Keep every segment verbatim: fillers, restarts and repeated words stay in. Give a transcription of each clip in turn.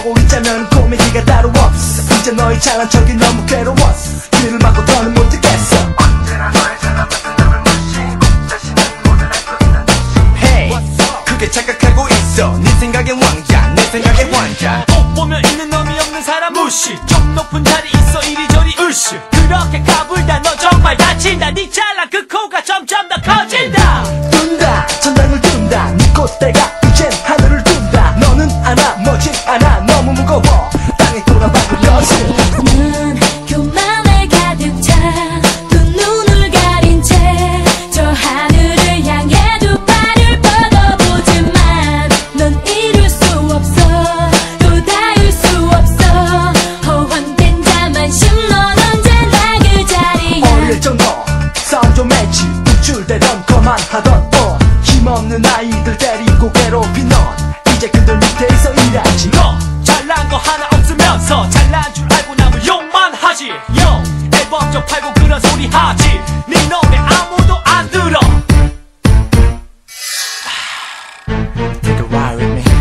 떠오르자면 고민기가 따로 없어. 이제 너의 잘난 척이 너무 괴로웠어. 귀를 막고 더는 못 듣겠어. 언제나 너의 잘난 놈을 무시 자신은 모든 알 것 있는 듯이. Hey, 그게 착각하고 있어. 네 생각엔 왕자, 내 생각엔 환자. 꼭 보면 있는 놈이 없는 사람 무시. 좀 높은 자리 있어 이리저리 으쌰. 그렇게 까불다 너 정말 다친다. 네 잘난 그 코가 점점 더 커진다. 둔다, 천장을 둔다. 네 콧대가 이젠 하늘을 둔다. 너는 안아, 멋진 않아. 너무 무거워. 땅에 돌아박을 것을. 넌 교만에 가득 차 두 눈을 가린 채 저 하늘을 향해 두 발을 뻗어보지만 넌 이룰 수 없어. 또 닿을 수 없어. 허황된 자만심. 넌 언제나 그 자리야. 어릴 적 너 싸움 좀 했지. 우쭐대던 거만하던 너 힘없는 아이들 데리고 괴롭힌 넌 이제 그들 밑에서 일하지. 너 잘난 거 하나 없으면서 잘난 줄 알고 남을 욕만 하지. 요 앨범 좀 팔고 그런 소리 하지. 네 놈의 아무도 안 들어. Take a ride with me.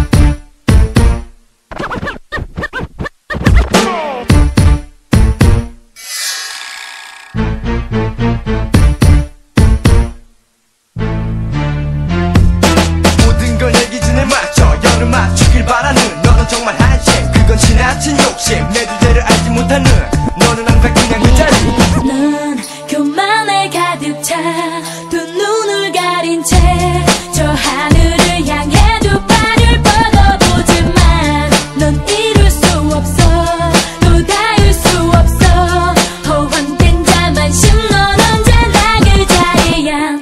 모든 걸 내 기준에 맞춰 열을 맞추길 바라는 너는 정말 한심. 그건 지나친 욕심. 내 주제를 알지 못하는 너는 항상 그냥 그 자리. 넌 교만에 가득 차 두 눈을 가린 채 저 하늘을 향해 두 발을 뻗어보지만 넌 이룰 수 없어. 또 닿을 수 없어. 허황된 자만심. 넌 언제나 그 자리야.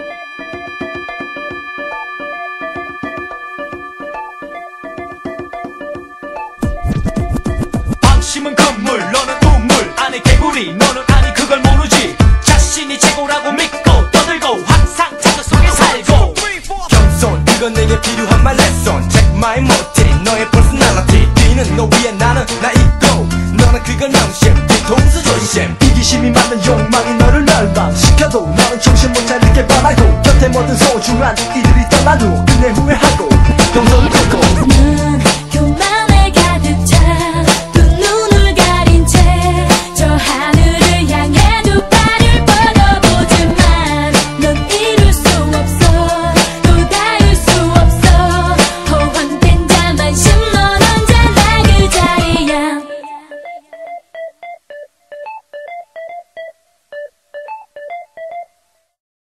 방심은 건물 너는 우물 안에 개구리. 너는 아니 그걸 모르지. 자신이 최고라고 믿고 떠들고 항상 자극 속에 살고. 겸손 그건 내게 필요한 말 레슨. Check my motive 너의 personality. 뒤는 너 위에 나는 나